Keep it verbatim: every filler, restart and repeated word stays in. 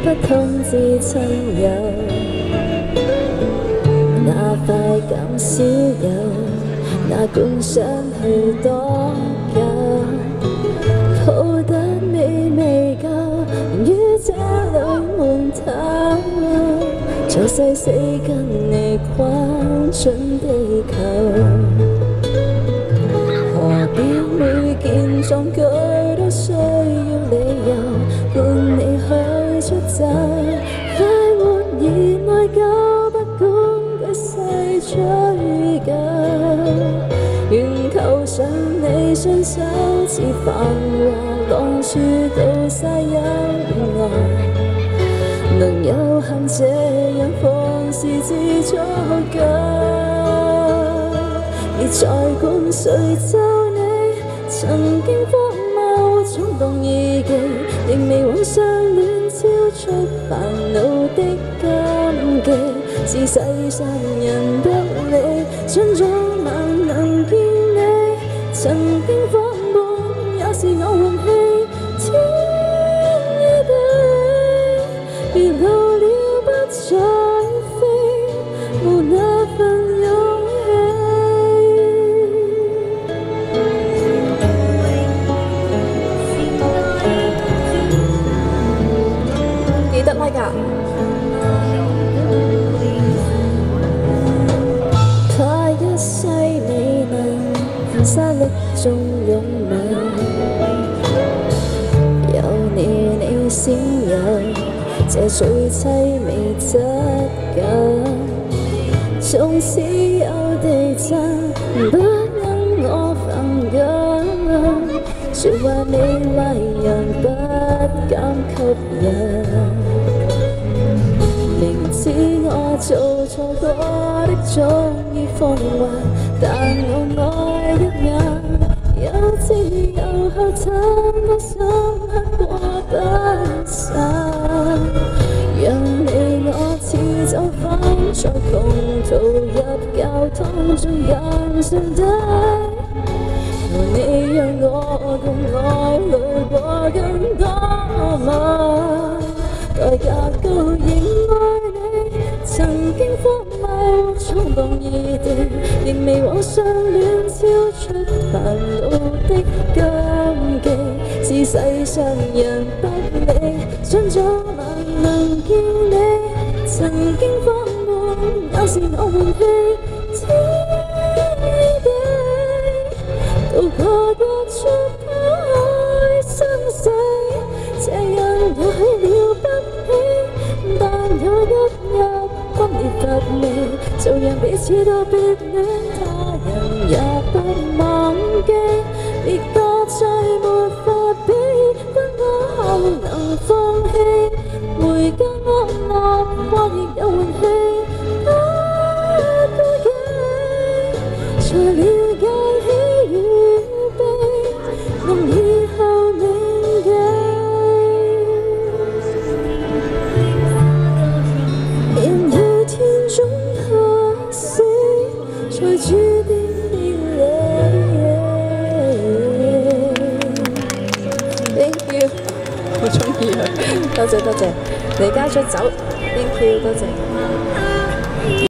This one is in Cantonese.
不通知親友，那快減少有，哪管想去多久，抱得美未夠，於這裏悶透，做細死跟你跨進地球。 何必每件壯舉都需要理由，伴你去出走，快活而內疚，不管舉世追究。願求上你雙手，似繁華浪處渡曬陰暗，能有幸這樣放肆至足夠。 你再管誰咒你曾經荒謬衝動意記，仍未往相戀超出煩惱的禁忌。自世上人不理，盡早晚能見你，曾經荒謬也是我運氣。天與地，別老了不再飛，無那份。 記得拉㗎，怕一世未能沙礫中擁吻，有你你先有這最凄美質感。縱使有地震，不因我憤感，説話美麗人不敢吸引。 明知我做錯過的早已放還，但我愛一眼，有知有後怎麼深刻過不散？讓你我似走返在窮途入教堂中人生底，求你讓我共愛侶過更多晚，代價高仍愛你，曾經荒謬衝動異地，仍未往相戀超出煩惱的禁忌。自世上人不理，想早晚能見你，曾經荒謬也是我運氣。天與地，渡過各處拋開生死，這樣也許了不起。 但有一日分裂乏味，就讓彼此都別戀，他人也不忘記。別覺再沒法比，不我後能放棄。回家安樂，或亦有運氣，不顧忌，才了解喜與悲，能以後銘記。 才注定別離。Thank you， 好中意佢，多謝多謝，離家出走 ，Thank you， 多謝。